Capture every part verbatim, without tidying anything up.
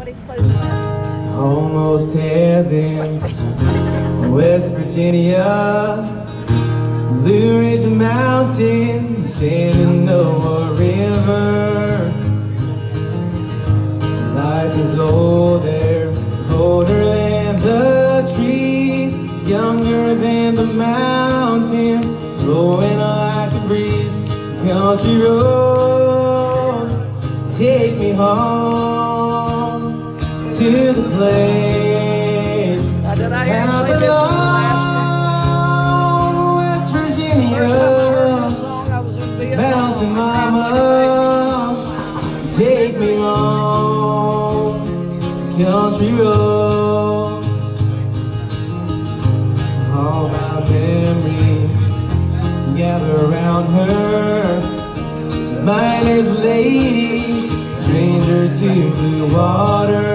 Almost heaven, West Virginia, Blue Ridge Mountain, Shenandoah River. Life is older, older than the trees, younger than the mountains, blowing like a breeze. Country road, take me home to the place I belong, West Virginia, mountain mama, take me home, country road. All my memories gather around her, miner's lady, stranger to blue water.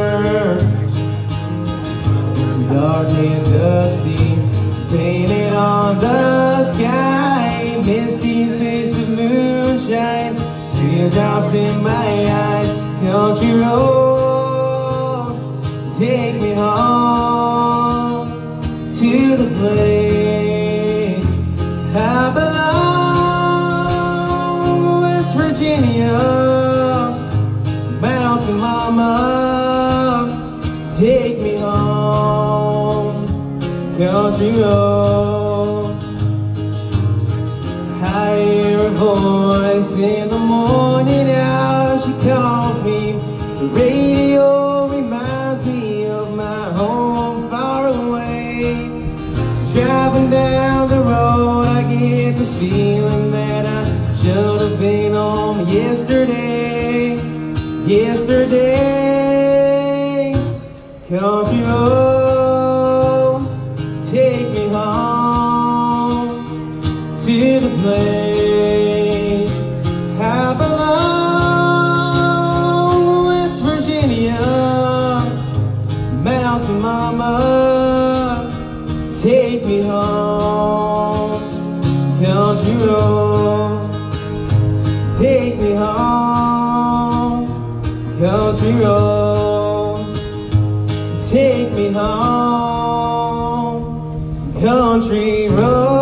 Dark and dusty, painted on the sky, misty taste of moonshine, teardrops in my eyes. Country road, take me home to the place I belong, West Virginia, mountain mama, take me home, country road. I hear a voice in the morning hour, she calls me. The radio reminds me of my home far away. Driving down the road, I get this feeling that I should have been home yesterday, yesterday. Country road, take me home to the place I belong, West Virginia, mountain mama, take me home, country road, take me home, country road, take me home, country road.